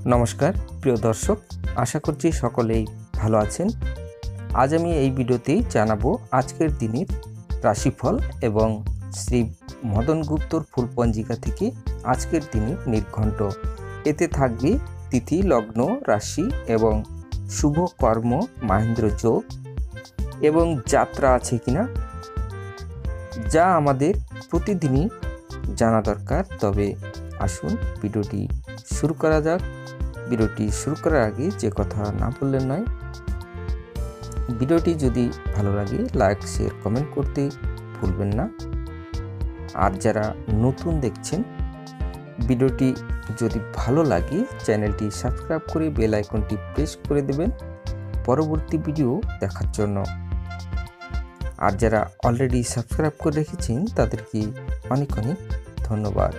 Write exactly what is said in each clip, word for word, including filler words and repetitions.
নমস্কার প্রিয় দর্শক, আশা করছি সকলেই ভালো আছেন। আজ আমি এই ভিডিওতেই জানাবো আজকের দিনের রাশিফল এবং শ্রী মদন গুপ্তর ফুল পঞ্জিকা থেকে আজকের দিনের নির্ঘণ্ট। এতে থাকবে তিথি, লগ্ন, রাশি এবং শুভ কর্ম, মাহেন্দ্র যোগ এবং যাত্রা আছে কিনা, যা আমাদের প্রতিদিনই জানা দরকার। তবে আসুন ভিডিওটি শুরু করা যাক। ভিডিওটি শুরু করার আগে যে কথা না বললে নয়, ভিডিওটি যদি ভালো লাগে লাইক, শেয়ার, কমেন্ট করতে ভুলবেন না। আর যারা নতুন দেখছেন, ভিডিওটি যদি ভালো লাগে চ্যানেলটি সাবস্ক্রাইব করে বেল আইকনটি প্রেস করে দেবেন পরবর্তী ভিডিও দেখার জন্য। আর যারা অলরেডি সাবস্ক্রাইব করে রেখেছেন তাদেরকে অনেক অনেক ধন্যবাদ।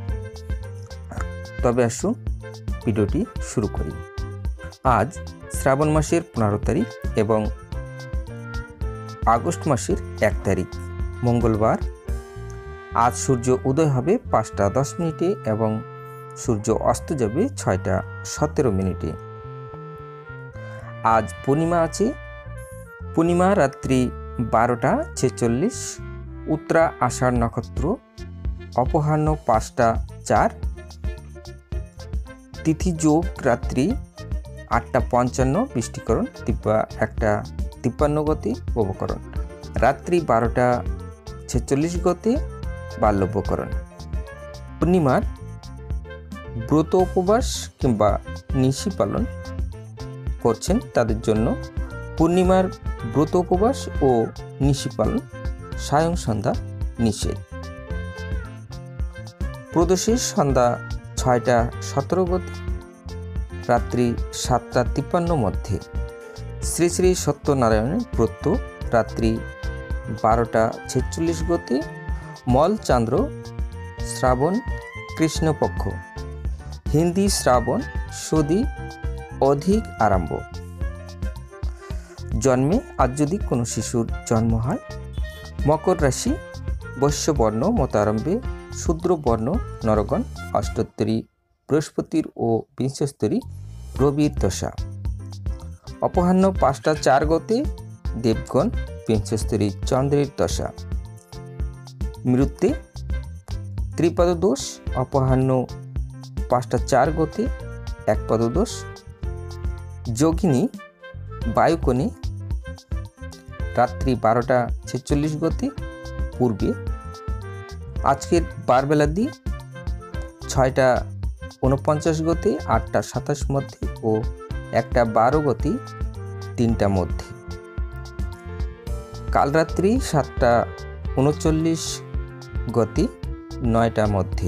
তবে আসুন ভিডিওটি শুরু করি। আজ শ্রাবণ মাসের পনেরো তারিখ এবং আগস্ট মাসের এক তারিখ মঙ্গলবার। আজ সূর্য উদয় হবে পাঁচটা দশ মিনিটে এবং সূর্য অস্ত যাবে ছয়টা সতেরো মিনিটে। আজ পূর্ণিমা আছে। পূর্ণিমা রাত্রি বারোটা ছেচল্লিশ, উত্তরা আষাঢ় নক্ষত্র, অপরাহ্ন পাঁচটা চার, তিথি যোগ রাত্রি আটটা পঞ্চান্ন, বৃষ্টিকরণ তিপ্পা একটা তিপ্পান্ন গতি, উপকরণ রাত্রি বারোটা ছেচল্লিশ গতি, বাল্যব্যকরণ। পূর্ণিমার ব্রত উপবাস কিংবা নিশি পালন করছেন তাদের জন্য পূর্ণিমার ব্রত উপবাস ও নিশি পালন সায়ং সন্ধ্যা নিষেধ। প্রদোষের সন্ধ্যা ছয়টা সতেরো গতি, রাত্রি সাতটা তিপ্পান্ন মধ্যে। শ্রী শ্রী সত্যনারায়ণের ব্রত রাত্রি বারোটা ছেচল্লিশ গতি, মল চান্দ্র শ্রাবণ কৃষ্ণপক্ষ, হিন্দি শ্রাবণ সুদি অধিক আরম্ভ। জন্মে আজ যদি কোনো শিশুর জন্ম হয়, মকর রাশি, বৈশ্যবর্ণ মতারম্ভে, শূদ্রবর্ণ নরগণ, অষ্টোত্তরী বৃহস্পতির ও বিংশস্তরী রবির দশা। অপরাহ্ন পাঁচটা চার গতে দেবগণ, বিংশস্তরী চন্দ্রের দশা। মৃত্যু ত্রিপদ দোষ, অপরাহ্ন পাঁচটা চার গতে এক পদ দোষ। যোগিনী বায়ুকোণে রাত্রি বারোটা ছেচল্লিশ গতে পূর্বে। আজকের বারবেলা দিয়ে ছয়টা উনপঞ্চাশ গতি, আটটা সাতাশ মধ্যে ও একটা বারো গতি তিনটা মধ্যে। কাল রাত্রি সাতটা উনচল্লিশ গতি নয়টা মধ্যে।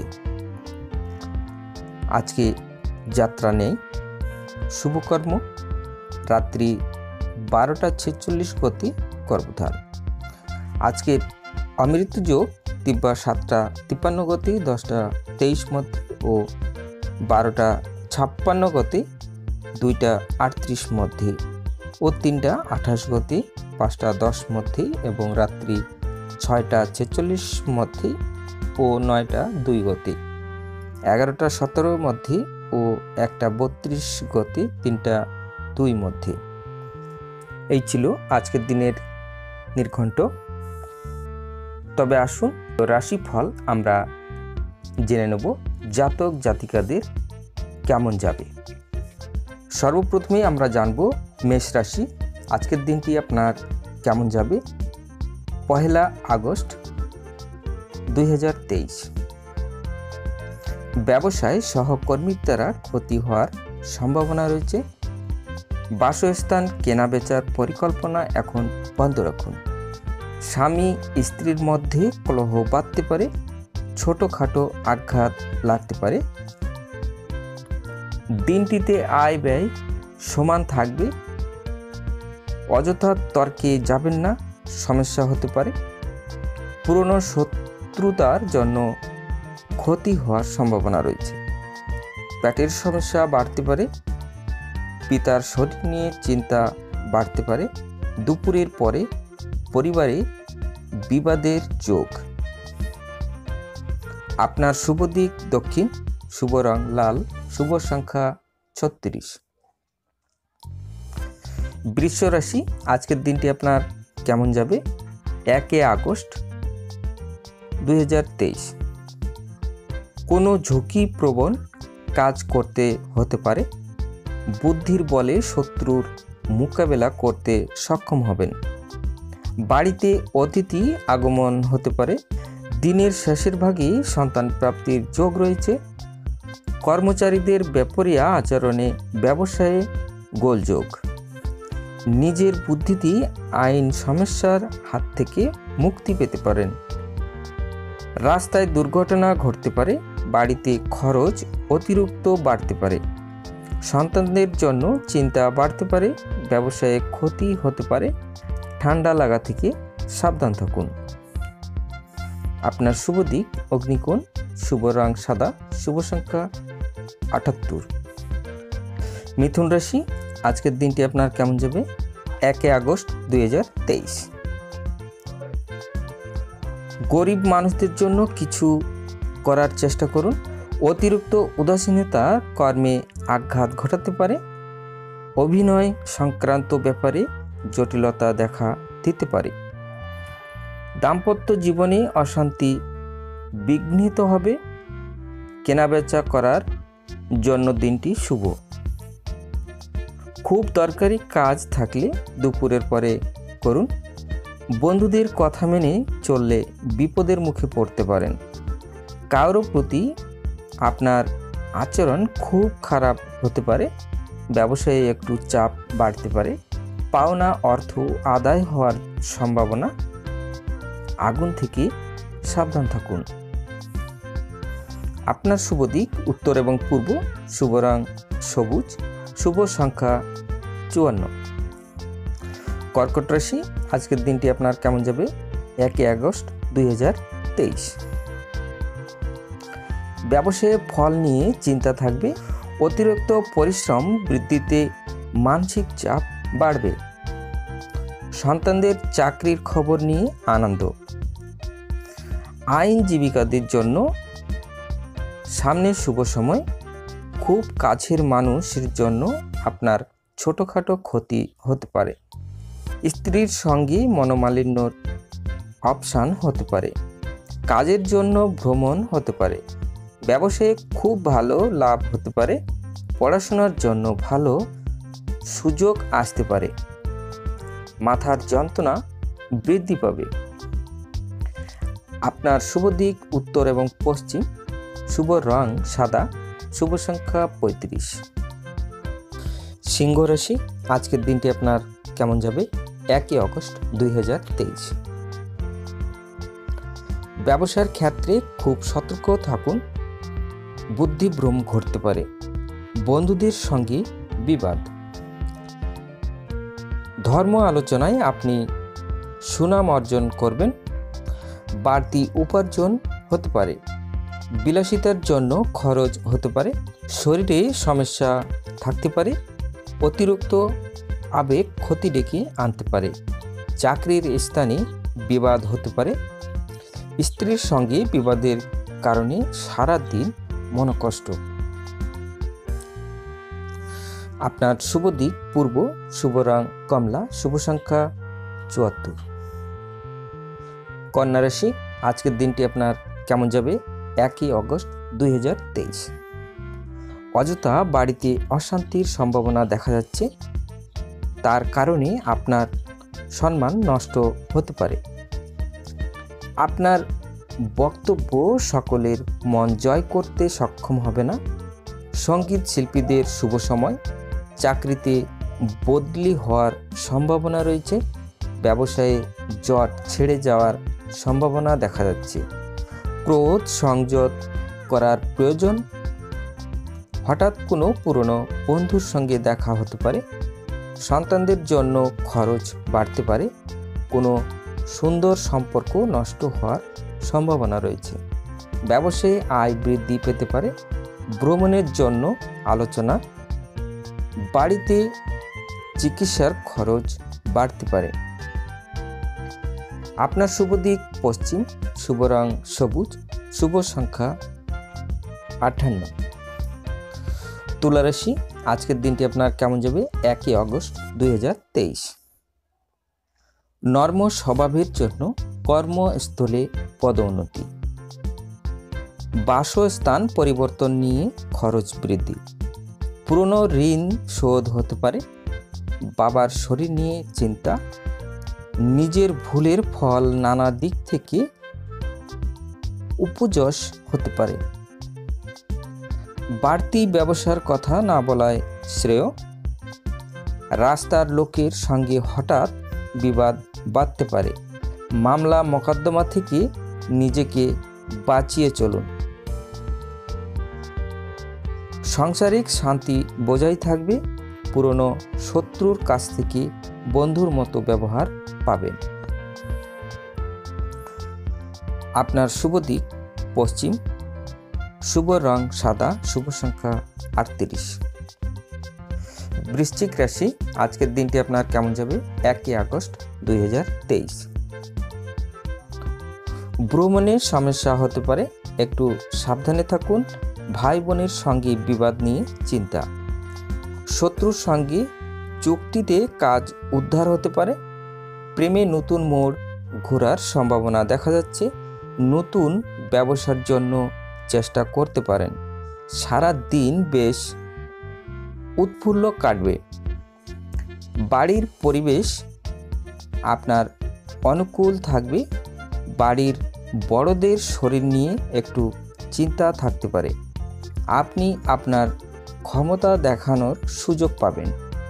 আজকে যাত্রা নেই। শুভকর্ম রাত্রি বারোটা ছেচল্লিশ গতি গর্ভধান। আজকের অমৃত যোগ তিব্বা সাতটা তিপ্পান্ন গতি দশটা তেইশ মধ্যে ও বারোটা ছাপ্পান্ন গতি দুইটা আটত্রিশ মধ্যে ও তিনটা আঠাশ গতি পাঁচটা দশ মধ্যে এবং রাত্রি ছয়টা ছেচল্লিশ মধ্যে ও নয়টা দুই গতি এগারোটা সতেরো মধ্যে ও একটা বত্রিশ গতি তিনটা দুই মধ্যে। এই ছিল আজকের দিনের নির্ঘণ্ট। তবে আসুন রাশিফল আমরা জেনে নেব জাতক জাতিকাদের কেমন যাবে। সর্বপ্রথমে আমরা জানব মেষ রাশি, আজকের দিনটি আপনার কেমন যাবে। পহেলা আগস্ট দুই হাজার তেইশ। ব্যবসায় সহকর্মীর দ্বারা ক্ষতি হওয়ার সম্ভাবনা রয়েছে। বাসস্থান কেনা বেচার পরিকল্পনা এখন বন্ধ রাখুন। স্বামী স্ত্রীর মধ্যে কলহ বাঁধতে পারে, ছোটোখাটো আঘাত লাগতে পারে। দিনটিতে আয় ব্যয় সমান থাকবে। অযথা তর্কে যাবেন না, সমস্যা হতে পারে। পুরনো শত্রুতার জন্য ক্ষতি হওয়ার সম্ভাবনা রয়েছে। পেটের সমস্যা বাড়তে পারে। পিতার শরীর নিয়ে চিন্তা বাড়তে পারে। দুপুরের পরে পরিবারে বিবাদের যোগ। আপনার শুভ দিক দক্ষিণ, শুভ রং লাল, শুভ সংখ্যা ছত্রিশ। বৃষ রাশি, আজকের দিনটি আপনার কেমন যাবে? একে আগস্ট দুই হাজার তেইশ। কোনো ঝুঁকিপ্রবণ কাজ করতে হতে পারে। বুদ্ধির বলে শত্রুর মোকাবেলা করতে সক্ষম হবেন। বাড়িতে অতিথি আগমন হতে পারে। দিনের শেষের ভাগে সন্তান প্রাপ্তির যোগ রয়েছে। কর্মচারীদের বেপরিয়া আচরণে ব্যবসায়ে গোলযোগ। নিজের বুদ্ধিতে আইন সমস্যার হাত থেকে মুক্তি পেতে পারেন। রাস্তায় দুর্ঘটনা ঘটতে পারে। বাড়িতে খরচ অতিরিক্ত বাড়তে পারে। সন্তানদের জন্য চিন্তা বাড়তে পারে। ব্যবসায়ে ক্ষতি হতে পারে। ঠান্ডা লাগা থেকে সাবধান থাকুন। আপনার শুভ দিক অগ্নিকোণ, শুভ রং সাদা, শুভ সংখ্যা আটাত্তর। মিথুন রাশি, আজকের দিনটি আপনার কেমন যাবে? একে আগস্ট দুই হাজার তেইশ। গরিব মানুষদের জন্য কিছু করার চেষ্টা করুন। অতিরিক্ত উদাসীনতা কর্মে আঘাত ঘটাতে পারে। অভিনয় সংক্রান্ত ব্যাপারে জটিলতা দেখা দিতে পারে। দাম্পত্য জীবনে অশান্তি বিঘ্নিত হবে। কেনাবেচা করার জন্য দিনটি শুভ। খুব দরকারি কাজ থাকলে দুপুরের পরে করুন। বন্ধুদের কথা মেনে চললে বিপদের মুখে পড়তে পারেন। কারো প্রতি আপনার আচরণ খুব খারাপ হতে পারে। ব্যবসায়ে একটু চাপ বাড়তে পারে। পাওনা অর্থ আদায় হওয়ার সম্ভাবনা। আগুন থেকে সাবধান থাকুন। আপনার শুভ দিক উত্তর এবং পূর্ব, শুভ রং সবুজ, শুভ সংখ্যা চুয়ান্ন। কর্কট রাশি, আজকের দিনটি আপনার কেমন যাবে? একে আগস্ট দুই হাজার তেইশ। ব্যবসায়ে ফল নিয়ে চিন্তা থাকবে। অতিরিক্ত পরিশ্রম বৃদ্ধিতে মানসিক চাপ বাড়বে। সন্তানদের চাকরির খবর নিয়ে আনন্দ। আইনজীবীদের জন্য সামনের শুভ সময়। খুব কাছের মানুষের জন্য আপনার ছোটোখাটো ক্ষতি হতে পারে। স্ত্রীর সঙ্গে মনোমালিন্যর অপশান হতে পারে। কাজের জন্য ভ্রমণ হতে পারে। ব্যবসায়ে খুব ভালো লাভ হতে পারে। পড়াশোনার জন্য ভালো সুযোগ আসতে পারে। মাথার যন্ত্রণা বৃদ্ধি পাবে। আপনার শুভ দিক উত্তর এবং পশ্চিম, শুভ রং সাদা, শুভ সংখ্যা পঁয়ত্রিশ। সিংহ রাশি, আজকের দিনটি আপনার কেমন যাবে? একে আগস্ট দুই হাজার তেইশ। ব্যবসার ক্ষেত্রে খুব সতর্ক থাকুন। বুদ্ধিভ্রম ঘটতে পারে। বন্ধুদের সঙ্গে বিবাদ। ধর্ম আলোচনায় আপনি সুনাম অর্জন করবেন। বাড়তি উপার্জন হতে পারে। বিলাসিতার জন্য খরচ হতে পারে। শরীরে সমস্যা থাকতে পারে। অতিরিক্ত আবেগ ক্ষতি ডেকে আনতে পারে। চাকরির স্থানে বিবাদ হতে পারে। স্ত্রীর সঙ্গে বিবাদের কারণে সারা দিন মনোকষ্ট। আপনার শুভ দিক পূর্ব, শুভ রং কমলা, শুভ সংখ্যা চুয়াত্তর। কন্যা রাশি, আজকের দিনটি আপনার কেমন যাবে? একই আগস্ট দুই হাজার তেইশ। অযথা বাড়িতে অশান্তির সম্ভাবনা দেখা যাচ্ছে। তার কারণে আপনার সম্মান নষ্ট হতে পারে। আপনার বক্তব্য সকলের মন জয় করতে সক্ষম হবে না। সঙ্গীত শিল্পীদের শুভ সময়। চাকরিতে বদলি হওয়ার সম্ভাবনা রয়েছে। ব্যবসায়ে জট ছেড়ে যাওয়ার সম্ভাবনা দেখা যাচ্ছে। ক্রোধ সংযত করার প্রয়োজন। হঠাৎ কোনো পুরনো বন্ধুর সঙ্গে দেখা হতে পারে। সন্তানদের জন্য খরচ বাড়তে পারে। কোনো সুন্দর সম্পর্ক নষ্ট হওয়ার সম্ভাবনা রয়েছে। ব্যবসায়ে আয় বৃদ্ধি পেতে পারে। ভ্রমণের জন্য আলোচনা। বাড়িতে চিকিৎসার খরচ বাড়তে পারে। আপনার শুভ দিক পশ্চিম, শুভ রং সবুজ, শুভ সংখ্যা আটান্ন। তুলা রাশি, আজকের দিনটি আপনার কেমন যাবে? একই আগস্ট দুই হাজার তেইশ। নর্ম স্বভাবের জন্য কর্মস্থলে পদোন্নতি, বাসস্থান পরিবর্তন নিয়ে খরচ বৃদ্ধি, পুরনো ঋণ শোধ হতে পারে, বাবার শরীর নিয়ে চিন্তা, নিজের ভুলের ফল নানা দিক থেকে উপযশ হতে পারে। বাড়তি ব্যবসার কথা না বলাই শ্রেয়। রাস্তার লোকের সঙ্গে হঠাৎ বিবাদ বাঁধতে পারে। মামলা মোকদ্দমা থেকে নিজেকে বাঁচিয়ে চলুন। সাংসারিক শান্তি বজায় থাকবে। পুরনো শত্রুর কাছ থেকে বন্ধুর মতো ব্যবহার পাবেন। আপনার শুভ দিক পশ্চিম, শুভ রং সাদা, শুভ সংখ্যা আটত্রিশ। বৃশ্চিক রাশি, আজকের দিনটি আপনার কেমন যাবে? একই আগস্ট দুই হাজার তেইশ। ভ্রমণের সমস্যা হতে পারে, একটু সাবধানে থাকুন। ভাই বোনের সঙ্গে বিবাদ নিয়ে চিন্তা। শত্রুর সঙ্গে চুক্তিতে কাজ উদ্ধার হতে পারে। প্রেমে নতুন মোড় ঘোরার সম্ভাবনা দেখা যাচ্ছে। নতুন ব্যবসার জন্য চেষ্টা করতে পারেন। সারা দিন বেশ উৎফুল্ল কাটবে। বাড়ির পরিবেশ আপনার অনুকূল থাকবে। বাড়ির বড়দের শরীর নিয়ে একটু চিন্তা থাকতে পারে। আপনি আপনার ক্ষমতা দেখানোর সুযোগ পাবেন।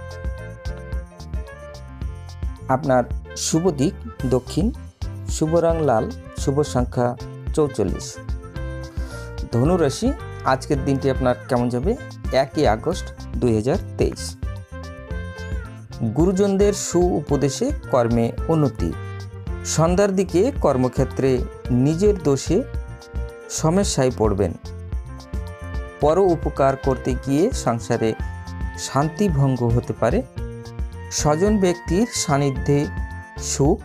আপনার শুভ দিক দক্ষিণ, শুভ রং লাল, শুভ সংখ্যা চৌচল্লিশ। ধনুরাশি, আজকের দিনটি আপনার কেমন যাবে? একই আগস্ট দুই হাজার তেইশ। গুরুজনদের সু উপদেশে কর্মে উন্নতি। সন্ধ্যার দিকে কর্মক্ষেত্রে নিজের দোষে সমস্যায় পড়বেন। পর উপকার করতে গিয়ে সংসারে শান্তি ভঙ্গ হতে পারে। স্বজন ব্যক্তির সান্নিধ্যে সুখ।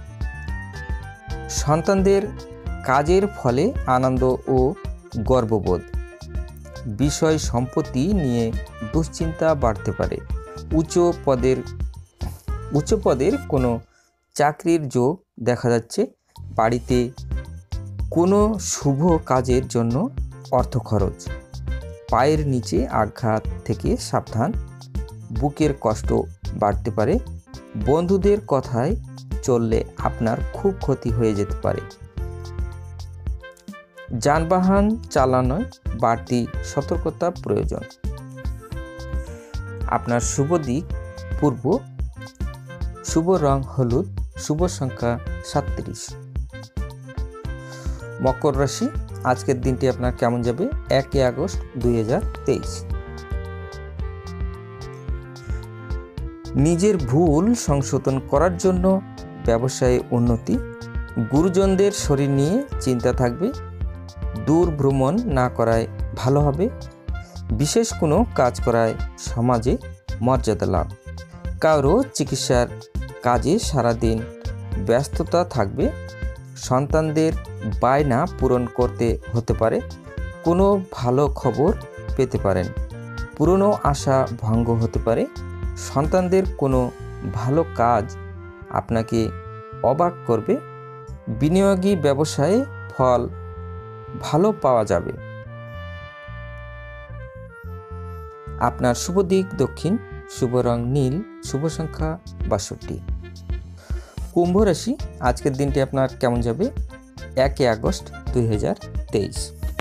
সন্তানদের কাজের ফলে আনন্দ ও গর্ববোধ। বিষয় সম্পত্তি নিয়ে দুশ্চিন্তা বাড়তে পারে। উচ্চ পদের উচ্চ পদের কোনো চাকরির যোগ দেখা যাচ্ছে। বাড়িতে কোনো শুভ কাজের জন্য অর্থ খরচ। পায়ের নিচে আঘাত থেকে সাবধান। বুকের কষ্ট বাড়তে পারে। বন্ধুদের কথায় চললে আপনার খুব ক্ষতি হয়ে যেতে পারে। যানবাহন চালানোয় বাড়তি সতর্কতা প্রয়োজন। আপনার শুভ দিক পূর্ব, শুভ রং হলুদ, শুভ সংখ্যা সাতত্রিশ। মকর রাশি, আজকের দিনটি আপনার কেমন যাবে? একই আগস্ট দুই হাজার তেইশ। নিজের ভুল সংশোধন করার জন্য ব্যবসায়ে উন্নতি। গুরুজনদের শরীর নিয়ে চিন্তা থাকবে। দূর ভ্রমণ না করায় ভালো হবে। বিশেষ কোনো কাজ করায় সমাজে মর্যাদা লাভ। কারো চিকিৎসার কাজে সারাদিন ব্যস্ততা থাকবে। সন্তানদের বায়না পূরণ করতে হতে পারে। কোনো ভালো খবর পেতে পারেন। পুরনো আশা ভঙ্গ হতে পারে। সন্তানদের কোনো ভালো কাজ আপনাকে অবাক করবে। বিনিয়োগী ব্যবসায়ে ফল ভালো পাওয়া যাবে। আপনার শুভ দিক দক্ষিণ, শুভ রং নীল, শুভ সংখ্যা বাষট্টি। কুম্ভ রাশি, আজকের দিনটি আপনার কেমন যাবে? একই আগস্ট দুই হাজার তেইশ।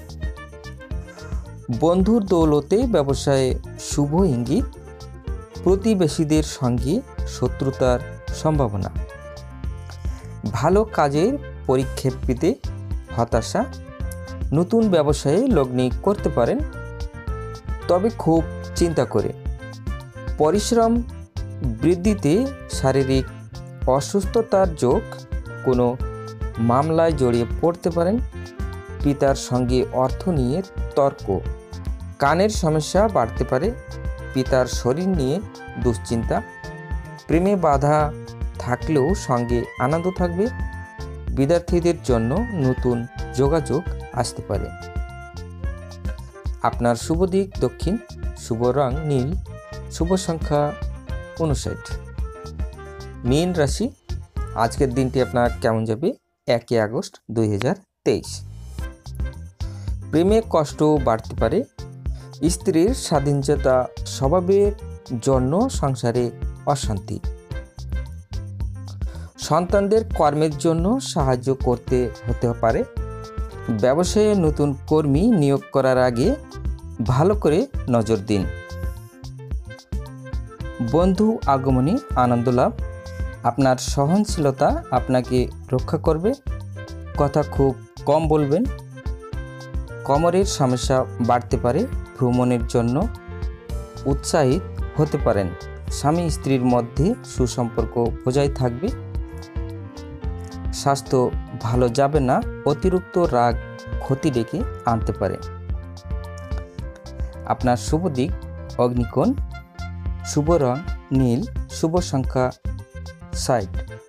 বন্ধুর দৌলতে ব্যবসায়ে শুভ ইঙ্গিত। প্রতিবেশীদের সঙ্গে শত্রুতার সম্ভাবনা। ভালো কাজের পরিক্ষেপ পেতে হতাশা। নতুন ব্যবসায়ে লগ্নি করতে পারেন, তবে খুব চিন্তা করে। পরিশ্রম বৃদ্ধিতে শারীরিক অসুস্থতার যোগ। কোনো মামলায় জড়িয়ে পড়তে পারেন। পিতার সঙ্গে অর্থ নিয়ে তর্ক। কানের সমস্যা বাড়তে পারে। পিতার শরীর নিয়ে দুশ্চিন্তা। প্রেমে বাধা থাকলেও সঙ্গে আনন্দ থাকবে। বিদ্যার্থীদের জন্য নতুন যোগাযোগ আসতে পারে। আপনার শুভ দিক দক্ষিণ, শুভ রং নীল, শুভ সংখ্যা উনষাট। মীন রাশি, আজকের দিনটি আপনার কেমন যাবে? একই আগস্ট দুই হাজার তেইশ। প্রেমে কষ্ট বাড়তে পারে। স্ত্রীর স্বাধীনতা স্বভাবের জন্য সংসারে অশান্তি। সন্তানদের কর্মের জন্য সাহায্য করতে হতে পারে। ব্যবসায়ে নতুন কর্মী নিয়োগ করার আগে ভালো করে নজর দিন। বন্ধু আগমনে আনন্দ লাভ। আপনার সহনশীলতা আপনাকে রক্ষা করবে। কথা খুব কম বলবেন। কোমরের সমস্যা বাড়তে পারে। ভ্রমণের জন্য উৎসাহিত হতে পারেন। স্বামী স্ত্রীর মধ্যে সুসম্পর্ক বজায় থাকবে। স্বাস্থ্য ভালো যাবে না। অতিরিক্ত রাগ ক্ষতি ডেকে আনতে পারে। আপনার শুভ দিক অগ্নিকোণ, শুভ রং নীল, শুভ সংখ্যা ষাট।